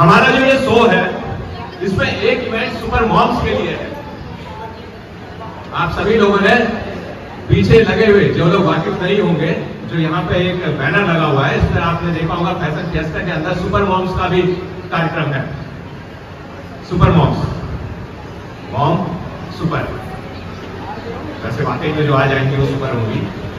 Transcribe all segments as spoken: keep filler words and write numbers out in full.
हमारा जो ये शो है इसमें एक इवेंट सुपर मॉम्स के लिए है। आप सभी लोगों ने पीछे लगे हुए, जो लोग वाकिफ नहीं होंगे, जो यहाँ पे एक बैनर लगा हुआ है, इस पर आपने देखा होगा फैशन फिएस्टा के अंदर सुपर मॉम्स का भी कार्यक्रम है। सुपर मॉम्स, मॉम सुपर, वैसे वाकई में जो आ जाएंगे वो सुपर होंगी।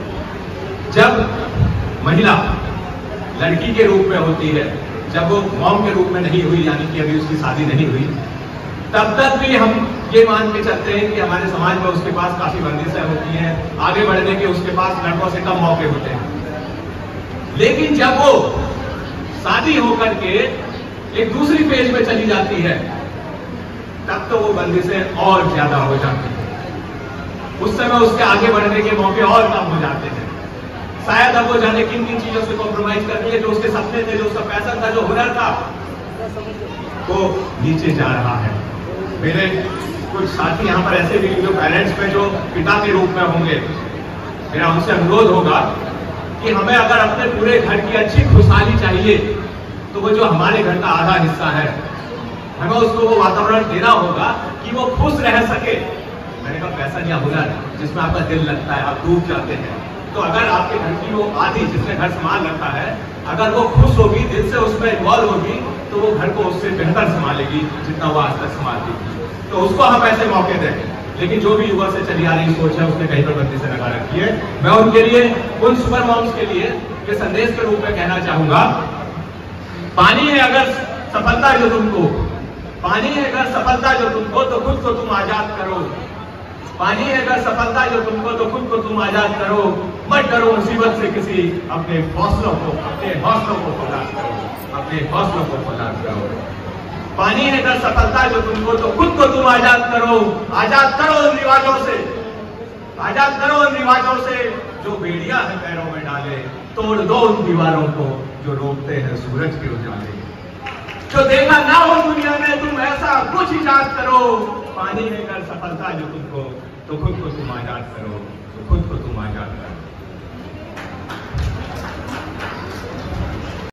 जब महिला लड़की के रूप में होती है, जब वो मॉम के रूप में नहीं हुई, यानी कि अभी उसकी शादी नहीं हुई, तब तक भी हम ये मान के चलते हैं कि हमारे समाज में उसके पास काफी बंदिशें होती हैं, आगे बढ़ने के उसके पास लड़कों से कम मौके होते हैं। लेकिन जब वो शादी होकर के एक दूसरी पेज में चली जाती है, तब तो वो बंदिशें और ज्यादा हो जाती हैं। उस समय उसके आगे बढ़ने के मौके और कम हो जाते हैं। शायद अब वो जाने किन किन चीजों से कॉम्प्रोमाइज कर रही है। जो उसके सपने थे, जो उसका पैशन था, जो हुनर था, वो नीचे जा रहा है। मेरे कुछ साथी यहाँ पर ऐसे भी जो पेरेंट्स में जो पिता के रूप में होंगे, मेरा उनसे अनुरोध होगा कि हमें अगर अपने पूरे घर की अच्छी खुशहाली चाहिए तो वो जो हमारे घर का आधा हिस्सा है, हमें उसको वो वातावरण देना होगा कि वो खुश रह सके। मैंने कहा पैसा या हुनर जिसमें आपका दिल लगता है, आप डूब जाते हैं, तो अगर आपके घर की वो आधी जिसने घर संभाल रखा है, अगर वो खुश होगी, दिल से उसमें इन्वॉल्व होगी, तो वो घर को उससे बेहतर संभालेगी जितना वो आज तक संभालती थी। तो उसको हम ऐसे मौके दें। लेकिन जो भी युवा से चली आ रही सोच है, उसने कहीं पर बंदी से लगा रखी है। मैं उनके लिए, उन सुपर मॉम्स के लिए ये संदेश के रूप में कहना चाहूंगा, पानी है अगर सफलता जो तुमको, पानी है अगर सफलता जो तुमको, तो खुद को तुम आजाद करो। पानी है अगर सफलता जो तुमको, तो खुद को तुम आजाद करो। मत डरो मुसीबत से किसी, अपने हौसलों को, अपने हौसलों को फौलाद करो, अपने हौसलों को फौलाद करो। पानी है अगर सफलता जो तुमको, तो खुद को तुम आजाद करो। आजाद करो उन रिवाजों से, आजाद करो उन रिवाजों से जो बेड़ियां हैं पैरों में डाले। तोड़ दो उन दीवारों को जो रोकते हैं सूरज के उजाले। जो देखा ना हो दुनिया में तुम ऐसा कुछ इजाद करो। पानी है अगर सफलता जो तुमको, तो खुद को तुम आजाद करो, तो खुद को तुम आजाद करो।